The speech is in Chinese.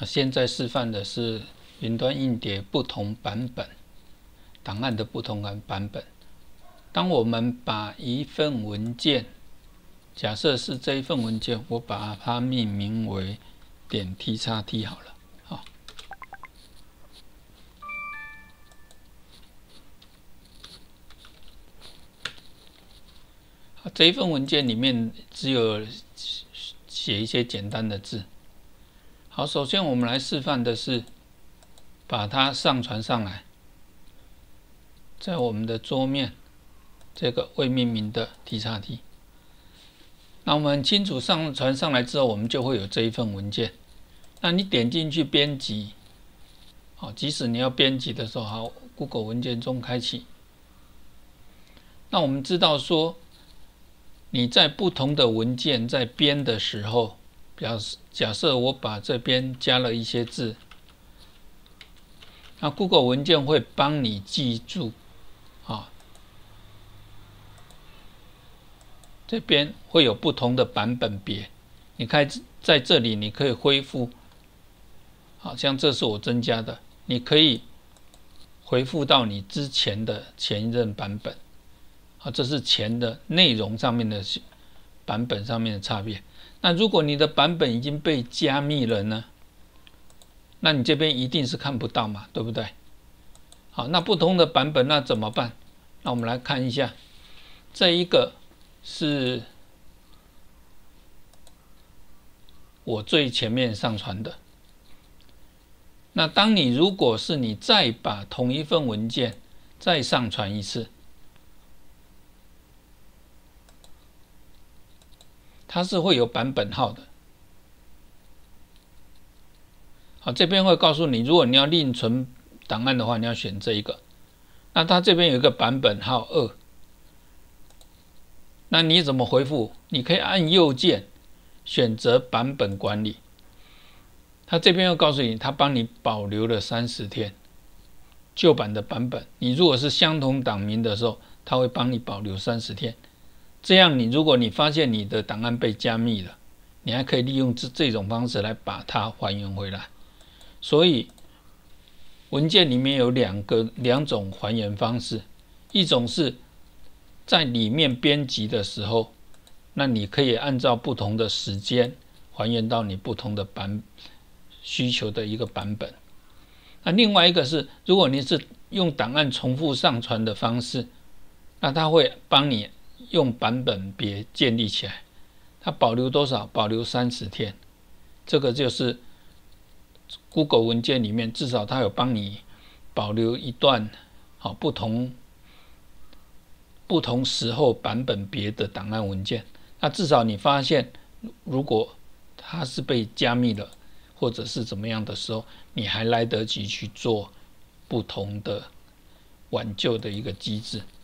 现在示范的是云端硬碟不同版本档案的不同版本。当我们把一份文件，假设是这一份文件，我把它命名为.txt 好了。这一份文件里面只有写一些简单的字。好，首先我们来示范的是把它上传上来，在我们的桌面这个未命名的 txt。那我们很清楚上传上来之后，我们就会有这一份文件。那你点进去编辑，即使你要编辑的时候，好 ，Google 文件中开启。那我们知道说，你在不同的文件在编的时候，假设我把这边加了一些字，那 Google 文件会帮你记住，这边会有不同的版本别。你看在这里你可以恢复，好像这是我增加的，你可以回复到你之前的前一任版本。这是前的内容上面的版本上面的差别。那如果你的版本已经被加密了呢？那你这边一定是看不到嘛，对不对？好，那不同的版本那怎么办？那我们来看一下，这一个是我最前面上传的。那当你如果是你再把同一份文件再上传一次，它是会有版本号的。好，这边会告诉你，如果你要另存档案的话，你要选这一个。那它这边有一个版本号2，那你怎么回复？你可以按右键选择版本管理。它这边又告诉你，它帮你保留了30天旧版的版本。你如果是相同档名的时候，它会帮你保留30天。这样如果你发现你的档案被加密了，你还可以利用这种方式来把它还原回来。所以文件里面有两种还原方式，一种是在里面编辑的时候，那你可以按照不同的时间还原到你不同的需求的一个版本。那另外一个是，如果你是用档案重复上传的方式，那它会帮你用版本别建立起来。它保留多少？保留30天。这个就是 Google 文件里面至少它有帮你保留一段不同时候版本别的档案文件。那至少你发现如果它是被加密了或者是怎么样的时候，你还来得及去做不同的挽救的一个机制。